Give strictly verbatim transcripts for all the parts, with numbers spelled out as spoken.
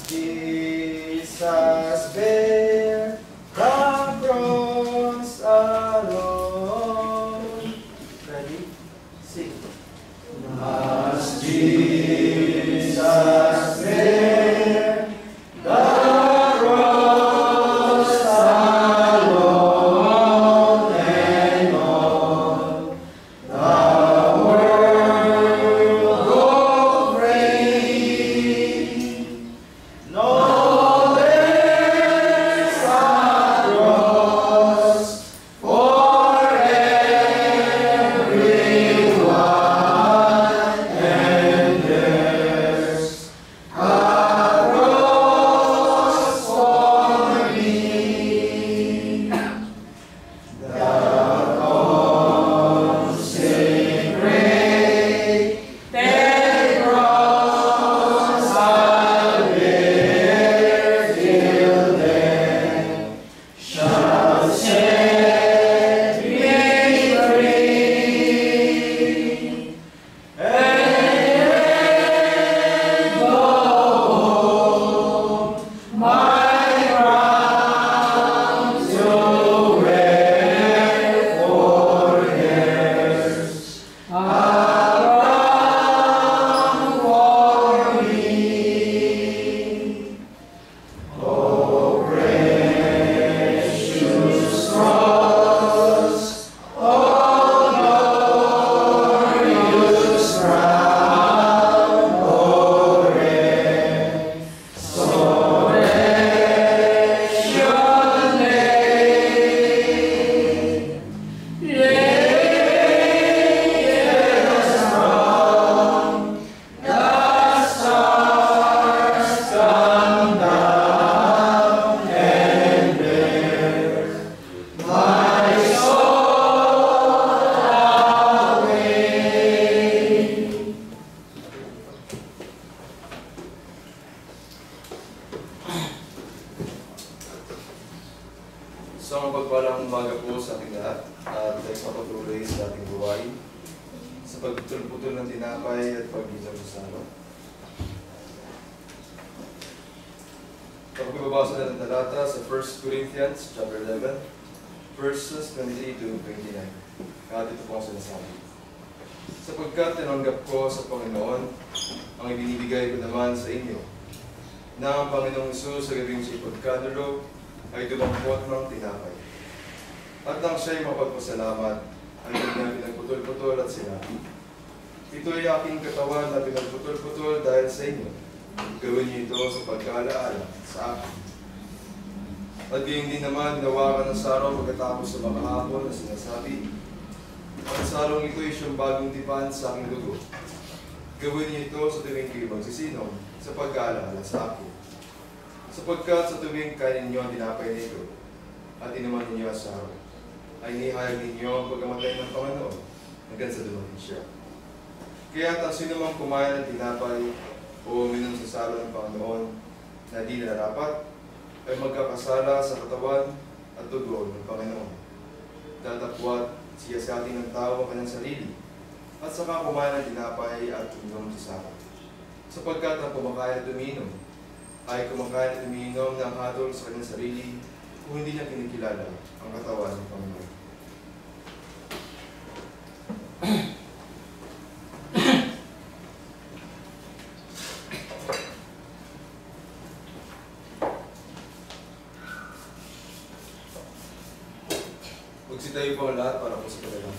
Jesus bear the cross alone. Ready? Sing. Must Jesus bear the cross alone and all the world go free. No less a cross for everyone, and there's a cross for me. The consecrated cross I'll bear till then shall set me free, and go home my crown to wear, for there's a crown for me. Oh, precious cross, oh, glorious crown, oh, red, so precious latest from the stars come down, and bear my soul away. Sa mga pagpalang umaga po sa ating lahat at tayo sa patuloy sa ating buhay sa pagputol-putol ng tinapay at pag-inom sa salo. Kapag ibabasa natin ang talata sa First Corinthians chapter eleven, verses twenty-three to twenty-nine. Kaya dito po ang sinasabi. Sapagkat tinanggap ko sa Panginoon ang ibinibigay ko naman sa inyo, na ang Panginoong Hesus sa gabing siya'y pagkanulo ay dumampot ng tinapay. At nang siya'y mapagpasalamat, ay kanyang pinagputol-putol at sinabi, ito ay aking katawan na pinagputol-putol dahil sa inyo. Gawin niyo ito sa pagkaalaala sa akin. At gayon din naman, nawakan ng saraw pagkatapos sa mga hapon na sinasabi, ang sarong ito ay siyang bagong tipan sa aking dugo. Gawin niyo ito sa tuwing kayo magsisinom sa pag-aalala sa akin. Sapagkat sa tuwing kainin ninyo ang tinapay nito at inuman ninyo ang saraw, ay nihayag ninyo ang pagkamatay ng Panginoon hanggang sa dumating siya. Kaya ang sino mang kumain ng tinapay o uminom sa salo ng Panginoon na di nararapat, ay magkakasala sa katawan at dugo ng Panginoon. Datapwat siya sa ating ng tao ang kanyang sarili, at saka kumain ng tinapay at uminom sa salo. Sapagkat ang kumakain at uminom ay kumakain at uminom ng hatol sa kanyang sarili kung hindi niya kinikilala ang katawan ng Panginoon. Magsitayo po ang lahat para po sa kanilang.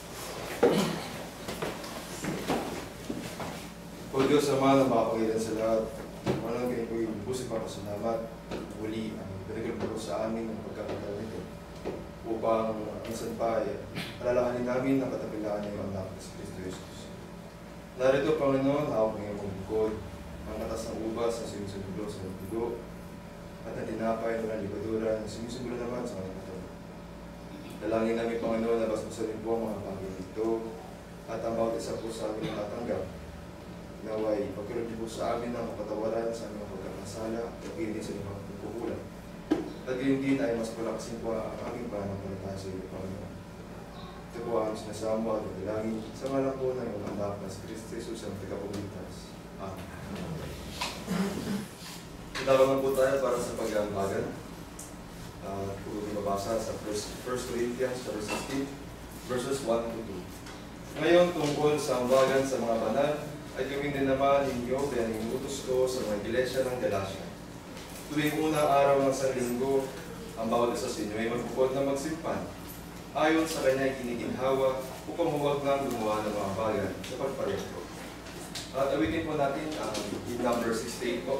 O Diyos Ama na makapangilan sa lahat, walang kayo po yung busik pa pasalamat, muli ang binigyan po sa amin ng pagkakataon nito upang minsan pa ay alalahanin namin ang katapilaan ng iyong anak sa Kristo Jesus. Narito, Panginoon, hawak ng iyong bukod, ang katas ng ubas na sinusubulo sa dugo at ang tinapay na libadura na sinusubulo naman sa mga katawan. Dalangin namin, Panginoon, na basbasarin po ang mga bagay nito at ang bawat isa po sa amin natatanggap. Naway, pagkaroon niyo po sa amin ng kapatawaran sa aming pagkakasala at hindi sa mga pagkukulang. At gayon din ay mas palakasin po ang aming pananampalataya sa iyo, Panginoon. Ito po ang sinasama at dalangin sa ngalan po ng iyong anak na si Kristo Jesus ang tagapagligtas. Amen. Tinabangan po tayo para sa pag-aambagan. Uh, kung mabasa sa First Corinthians chapter sixteen, verses one to two. Ngayon, tungkol sa ambagan sa mga banal, ay gawin din naman ninyo kaya inuutos ko sa mga iglesia ng Galacia. Tuwing unang araw ng San Linggo, ang bawat isa sa inyo ay magpupod na magsimpan. Ayon sa kanyang kiniginhawa, upang huwag nang gumawa ng mga bagan sa pagpareho. At awitin po natin ang uh, in number sixty-eight po.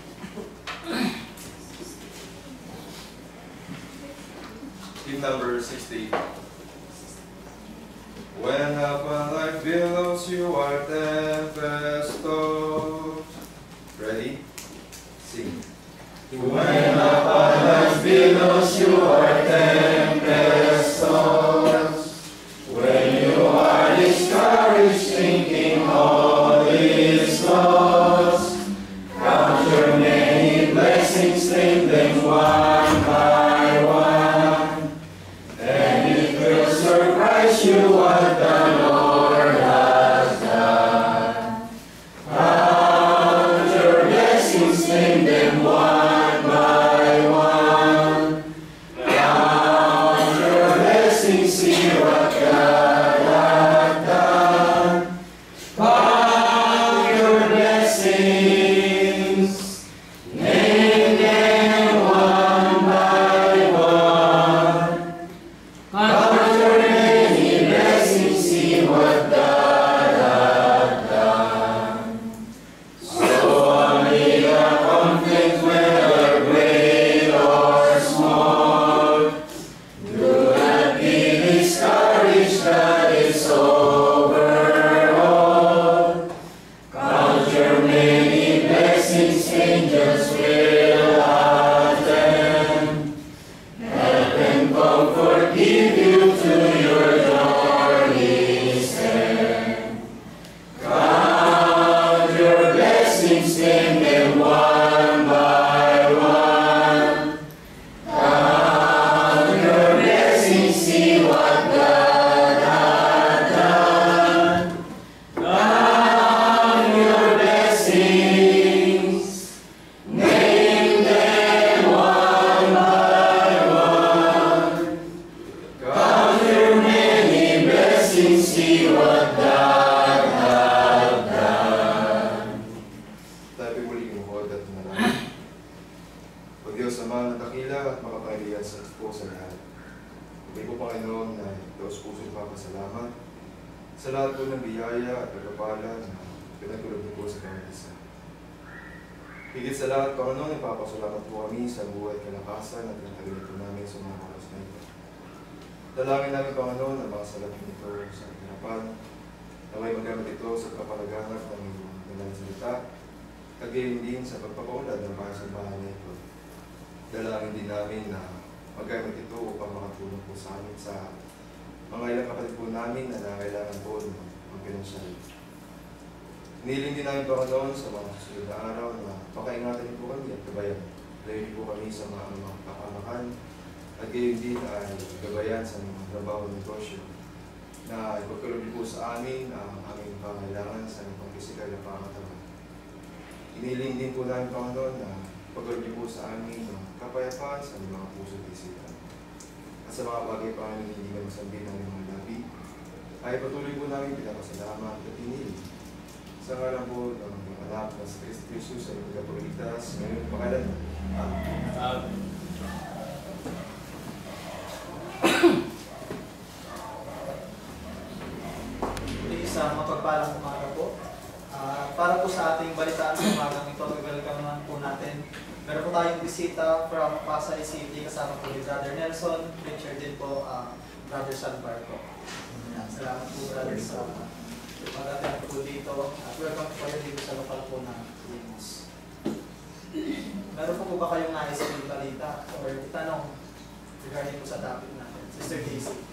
In number sixty-eight. When upon life billows you are tempest tossed. Ready? Sing. When upon life billows you are tempest tossed. When you are discouraged, thinking all is lost. Count your many blessings, name them one by one. And it will surprise you what the Lord has done. Count your blessings, name them one by one. Count your blessings, see what God hath done. Count your blessings, name them one by one. Count your many blessings, see what God hath done. So amid the conflict, whether great or small, do not be discouraged, God is over all. Count your many blessings, angels will attend. Help and comfort give you to your journey's end. Count your blessings, name them one by one. Count your blessings, see what God hath done. Count your blessings, name them one by one. Count your many blessings, see what God hath done. Tayo po muli lumuhod at manalangin. O Diyos, Ama na dakila at makapangilihan sa po sa lahat. Hindi po, Panginoon, na Diyos puso papasalamat sa lahat po ng biyaya at pagpapala na pinagkulog niyo po sa bawat isa. Higit sa lahat, Panginoon, ipapasalamat po kami sa buhay at kalakasan at pinatagilid po namin sa mga oras na ito. Dalangin namin, Panginoon, ang mga salapin nito sa hirapan, na may magamit ito sa kapalaganap ng iyong salita, kagayon din sa pagpapaunlad ng mga sambahan na ito. Dalangin din namin na magamit ito upang makatulong po sa amin sa mga ilang kapatid po namin na nangailangan po ng mga pinansyal. Hiniling din namin, Panginoon, sa mga susunod na araw na pakaingatan niyo po kami at gabayan. Layo po kami sa mga mga kapamakan at gayon din ay gabayan sa mga trabaho ng negosyo na ipagkaloob niyo po sa amin ang aming pangailangan sa aming pang-pisikal na pangatawan. Hiniling din po namin, Panginoon, na ipagkaloob niyo po sa amin ang kapayapaan sa aming mga puso at isipan. At sa mga bagay pa na hindi kami sabihin ng mga labi, ay patuloy po namin pinapasalamat at pinili. Sa ngalan po ng mga anak na si Kristo Jesus ay magkapaglitas ngayon pangalan. Amen. Isang mapagpalang umaga po. Uh, para po sa ating balitaan sa umagang ito, welcome naman po natin. Meron po tayong bisita from Pasay City, kasama po ni Brother Nelson, Richard din po, uh, Brother Salvar po. Yan, salamat po, Brother, sa pag-attend po dito. At welcome po kayo dito sa lokal po ng Limos. Meron po po ba kayong nais na balita or tanong regarding po sa topic natin? Sister Casey.